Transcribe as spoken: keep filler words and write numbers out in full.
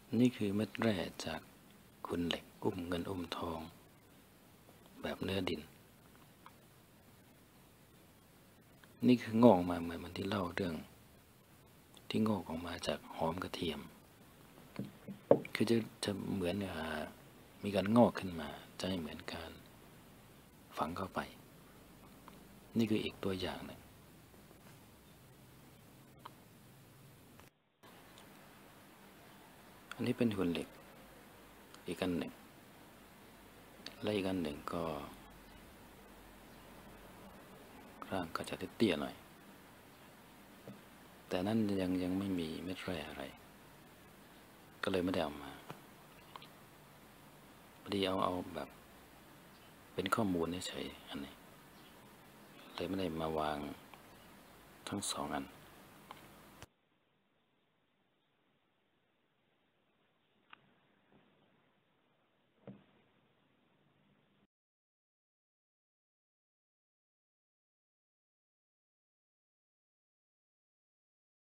นี่คือเม็ดแร่จากขุนเหล็กอุ้มเงินอุ้มทองแบบเนื้อดินนี่คืองอกมาเหมือนมันที่เล่าเรื่องที่งอกออกมาจากหอมกระเทียมคือจะจะเหมือนมีการงอกขึ้นมาจะไม่เหมือนการฝังเข้าไปนี่คืออีกตัวอย่างหนึ่งอันนี้เป็นหุ่นเหล็กอีกอันหนึ่งและอีกอันหนึ่งก็ร่างก็จะเตี้ยหน่อยแต่นั้นยังยังไม่มีเม็ดแร่อะไรก็เลยไม่ได้เอามาพอดีเอาเอาแบบเป็นข้อมูลเฉยๆอันนี้เลยไม่ได้มาวางทั้งสองอัน